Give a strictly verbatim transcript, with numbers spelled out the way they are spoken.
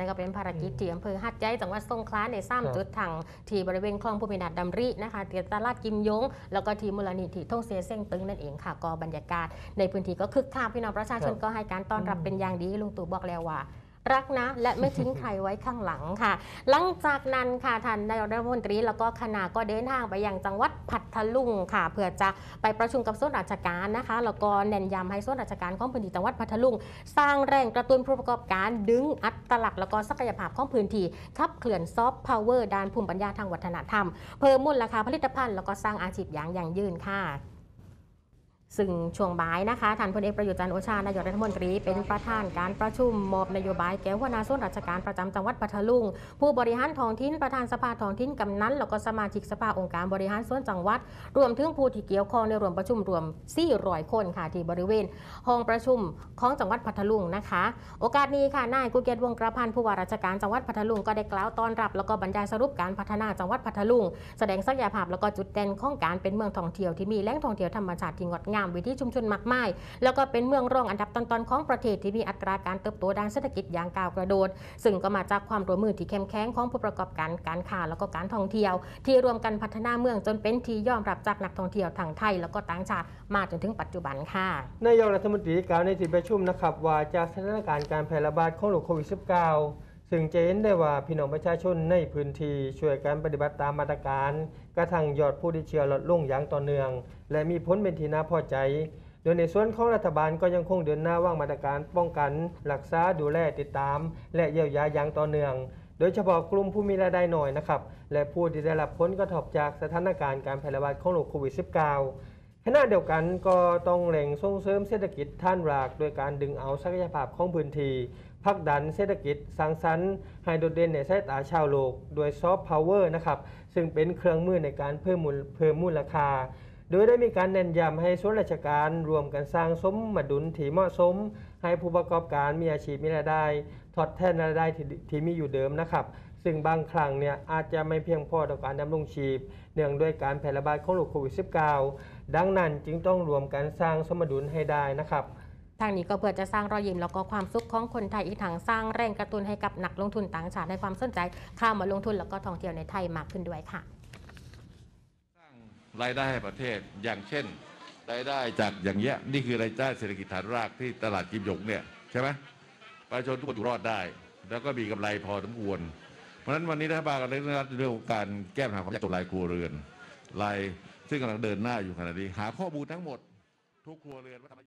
นั่นก็เป็นภารกิจที่อำเภอหัดใหญ่จังหวัดสงขลาในสามจุดทางที่บริเวณคลองภูมินาถดำรินะคะที่ตลาดกิมยงแล้วก็ที่มูลนิธิท่องเสียเส้งตึงนั่นเองค่ะก็บรรยากาศในพื้นที่ก็คึกคักพี่น้องประชาชนก็ให้การต้อนรับเป็นอย่างดีลุงตู่บอกแล้วว่ารักนะและไม่ทิ้งใครไว้ข้างหลังค่ะหลังจากนั้นค่ะท่านนายกรัฐมนตรีแล้วก็คณะก็เดินทางไปยังจังหวัดพัทลุงค่ะเพื่อจะไปประชุมกับส่วนราชการนะคะแล้วก็เน้นย้ำให้ส่วนราชการของพื้นที่จังหวัดพัทลุงสร้างแรงกระตุ้นผู้ประกอบการดึงอัตลักษณ์แล้วก็ศักยภาพของพื้นที่ขับเคลื่อนซอฟต์พาวเวอร์ด้านภูมิปัญญาทางวัฒนธรรมเพิ่มมูลค่าผลิตภัณฑ์แล้วก็สร้างอาชีพอย่างยั่งยืนค่ะซึ่งช่วงบ่ายนะคะท่านพลเอกประยุทธ์จันทร์โอชานายกรัฐมนตรีเป็นประธานการประชุมมอบนโยบายแก่หัวหน้าส่วนราชการประจำจังหวัดพัทลุงผู้บริหารท้องถิ่นประธานสภาท้องถิ่นกำนันแล้วก็สมาชิกสภาองค์การบริหารส่วนจังหวัดรวมถึงผู้ที่เกี่ยวข้องในรวมประชุมรวมสี่ร้อยคนค่ะที่บริเวณห้องประชุมของจังหวัดพัทลุงนะคะโอกาสนี้ค่ะนายกุเกียรติวงศ์กระพันธ์ผู้ว่าราชการจังหวัดพัทลุงก็ได้กล่าวต้อนรับแล้วก็บรรยายสรุปการพัฒนาจังหวัดพัทลุงแสดงศักยภาพแล้วก็จุดเด่นของการเป็นเมืองท่องเที่ยวที่มีแหล่งท่องเที่ยวธรรมชาติที่งดงามวิถีชุมชนมากมายแล้วก็เป็นเมืองรองอันดับต้นๆของประเทศที่มีอัตราการเติบโตด้านเศรษฐกิจอย่างก้าวกระโดดซึ่งก็มาจากความร่วมมือที่เข้มแข็งของผู้ประกอบการการค้าแล้วก็การท่องเที่ยวที่รวมกันพัฒนาเมืองจนเป็นที่ยอมรับจากนักท่องเที่ยวทั้งไทยแล้วก็ต่างชาติมาจนถึงปัจจุบันค่ะนายกรัฐมนตรีกล่าวในที่ประชุมนะครับว่าจากสถานการณ์การแพร่ระบาดของโรคโควิด สิบเก้า ซึ่งจะเห็นได้ว่าพี่น้องประชาชนในพื้นที่ช่วยกันปฏิบัติตามมาตรการกระทั่งยอดผู้ติดเชื้อลดลงอย่างต่อเนื่องและมีผลเป็นที่น่าพอใจโดยในส่วนของรัฐบาลก็ยังคงเดินหน้าวางมาตรการป้องกันรักษาดูแลติดตามและเยียวยาอย่างต่อเนื่องโดยเฉพาะกลุ่มผู้มีรายได้น้อยนะครับและผู้ที่ได้รับผลกระทบจากสถานการณ์การแพร่ระบาดของโรคโควิด สิบเก้า ขณะเดียวกันก็ต้องเร่งส่งเสริมเศรษฐกิจฐานรากโดยการดึงเอาศักยภาพของพื้นที่ผลักดันเศรษฐกิจสร้างสรรค์ให้โดดเด่นในสายตาชาวโลกโดยซอฟต์พาวเวอร์นะครับซึ่งเป็นเครื่องมือในการเพิ่มมูลเพิ่มมูลค่าโดยได้มีการเน้นย้ำให้ส่วนราชการรวมกันสร้างสมดุลที่เหมาะสมให้ผู้ประกอบการมีอาชีพมีรายได้ทดแทนรายได้ที่ที่มีอยู่เดิมนะครับซึ่งบางครั้งเนี่ยอาจจะไม่เพียงพอต่อการดำรงชีพเนื่องด้วยการแพร่ระบาดของโรคโควิด สิบเก้า ดังนั้นจึงต้องรวมกันสร้างสมดุลให้ได้นะครับทางนี้ก็เพื่อจะสร้างรอยยิ้มแล้วก็ความสุขของคนไทยอีกทางสร้างแรงกระตุ้นให้กับนักลงทุนต่างชาติในความสนใจเข้ามาลงทุนแล้วก็ท่องเที่ยวในไทยมากขึ้นด้วยค่ะสร้างรายได้ให้ประเทศอย่างเช่นรายได้จากอย่างเงี้ยนี่คือรายได้เศรษฐกิจฐานรากที่ตลาดกิมหยงเนี่ยใช่ไหมประชาชนทุกคนอยู่รอดได้แล้วก็มีกำไรพอสมควรเพราะฉะนั้นวันนี้รัฐบาลก็ได้เรื่องของการแก้ปัญหาความยากจนรายครัวเรือนรายซึ่งกำลังเดินหน้าอยู่ขณะนี้หาข้อมูลทั้งหมดทุกครัวเรือน